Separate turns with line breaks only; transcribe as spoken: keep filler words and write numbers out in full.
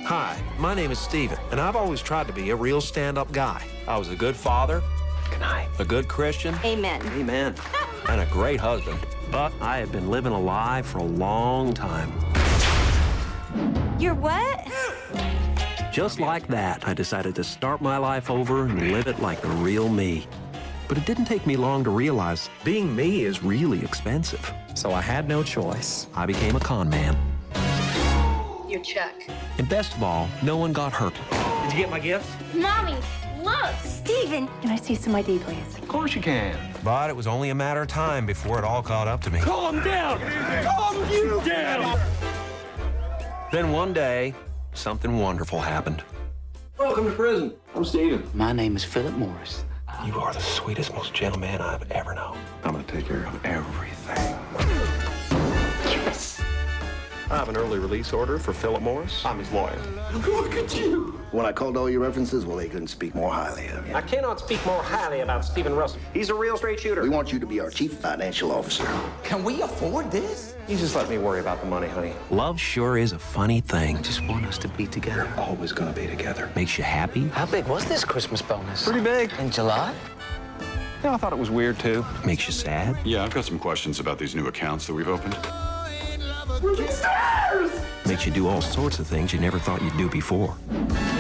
Hi, my name is Steven, and I've always tried to be a real stand-up guy. I was a good father. Good night. A good Christian.
Amen.
Amen. And a great husband. But I had been living a lie for a long time.
You're what?
Just like that, I decided to start my life over and live it like the real me. But it didn't take me long to realize being me is really expensive. So I had no choice. I became a con man.
Your check.
And best of all, no one got hurt. Did you get my gifts?
Mommy, look! Steven!
Can I see some I D, please?
Of course you can. But it was only a matter of time before it all caught up to me.
Calm down! Calm you down!
Then one day, something wonderful happened.
Welcome to prison. I'm Steven.
My name is Phillip Morris.
You are the sweetest, most gentle man I've ever known.
I'm gonna take care of everything.
Yes. I have an early release order for Phillip Morris. I'm his lawyer.
Look at you. When I called all your references, well, they couldn't speak more highly of you.
I cannot speak more highly about Steven Russell. He's a real straight shooter.
We want you to be our chief financial officer.
Can we afford this?
You just let me worry about the money, honey. Love sure is a funny thing.
I just want us to be together.
Always gonna be together.
Makes you happy.
How big was this Christmas bonus?
Pretty big.
In July?
Yeah, I thought it was weird, too. Makes you sad.
Yeah, I've got some questions about these new accounts that we've opened.
Stairs!
Makes you do all sorts of things you never thought you'd do before.